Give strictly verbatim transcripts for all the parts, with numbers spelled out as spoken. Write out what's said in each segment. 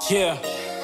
Yeah.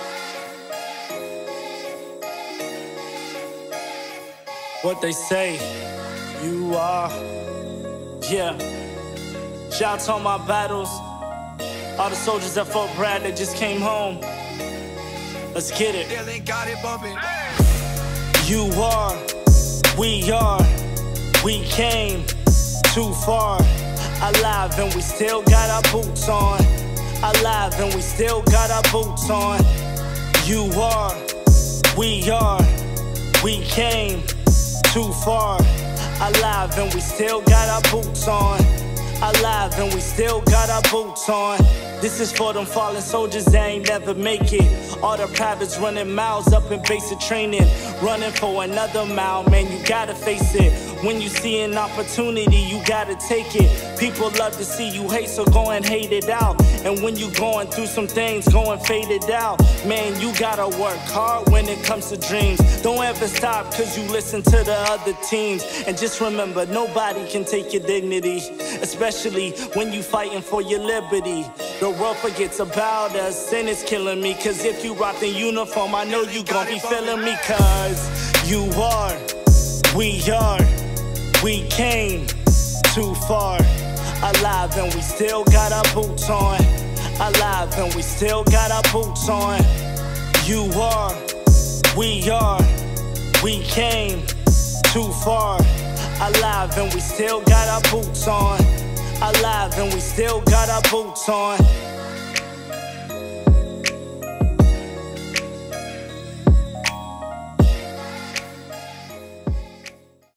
What they say, you are. Yeah. Shout out to all my battles, all the soldiers at Fort Bragg that just came home. Let's get it. Yeah, they got it bumping. You are, we are, we came too far. Alive and we still got our boots on. Alive and we still got our boots on. You are, we are, we came too far. Alive and we still got our boots on. Alive and we still got our boots on. This is for them fallen soldiers that ain't never make it. All the privates running miles up in basic training, running for another mile, man, you gotta face it. When you see an opportunity, you gotta take it. People love to see you hate, so go and hate it out. And when you going through some things, go and fade it out. Man, you gotta work hard when it comes to dreams. Don't ever stop cause you listen to the other teams. And just remember, nobody can take your dignity, especially when you fighting for your liberty. The world forgets about us and it's killing me, cause if you rock the uniform, I know you gon' be feeling me. Cause you are, we are, we came too far. Alive and we still got our boots on. Alive and we still got our boots on. You are, we are, we came too far. Alive and we still got our boots on. Alive and we still got our boots on.